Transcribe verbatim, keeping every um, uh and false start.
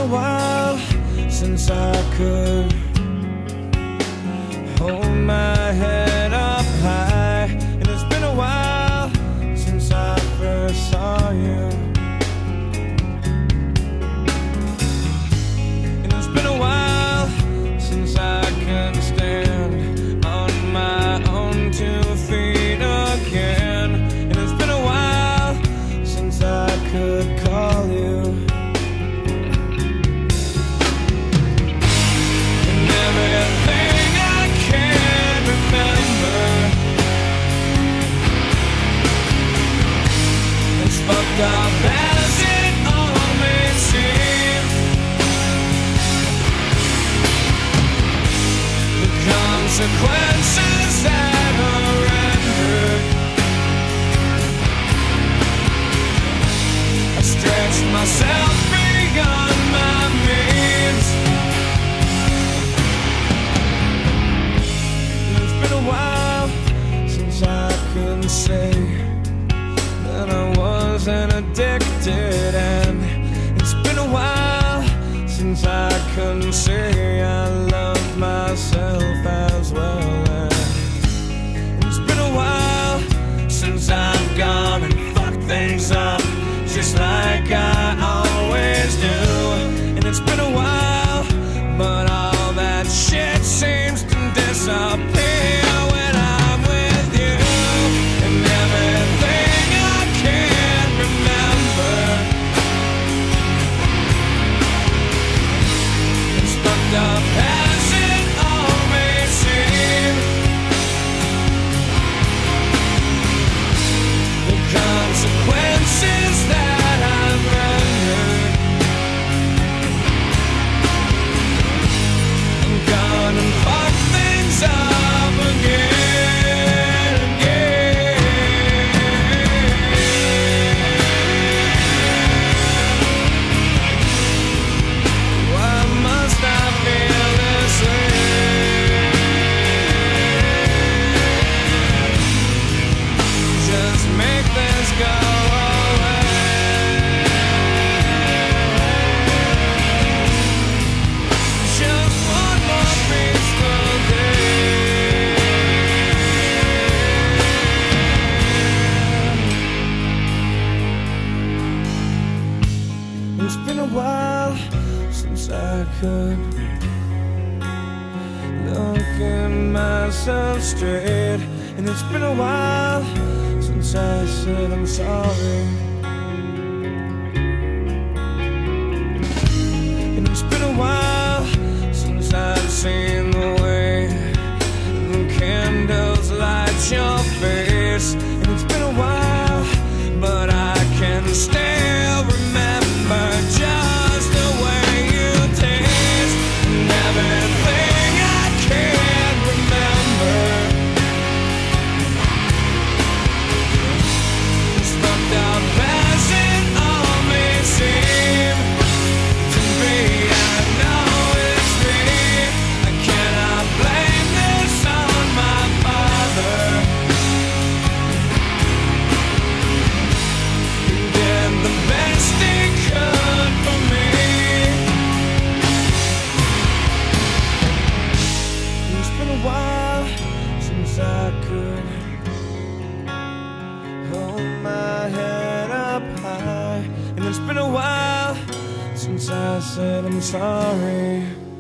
a while since I could hold my head up high, and it's been a while since I first saw you. And it's been a while since I can stand on my own two feet again. And it's been a while since I could call you. And everything I can remember is fucked up as it all may seem. The consequences that are rendered, I stretched myself beyond my means. And it's been a while since I could say that I wasn't addicted, and it's been a while since I couldn't say I loved myself as well. And it's been a while since I've gone and fucked things up just like I always do. And it's been a while, but all that shit seems to disappear when I'm with you. And everything I can remember is fucked up as it all may seem. The consequences that I've rendered, I'm gonna fuck things up again, again. Why must I feel this way? Just make this go away. Just one more peaceful day. It's been a while since I could look at myself straight, and it's been a while since I said I'm sorry. And it's been a while since I've seen the way the candles light your face. And it's been a while, but I can still remember just the way you taste. And everything I can remember is fucked up as it all may seem to be. I know it's me. I cannot blame this on my father. He did the best he could for me. It's been a while since I could hold my head up high, and it's been a while since I said I'm sorry.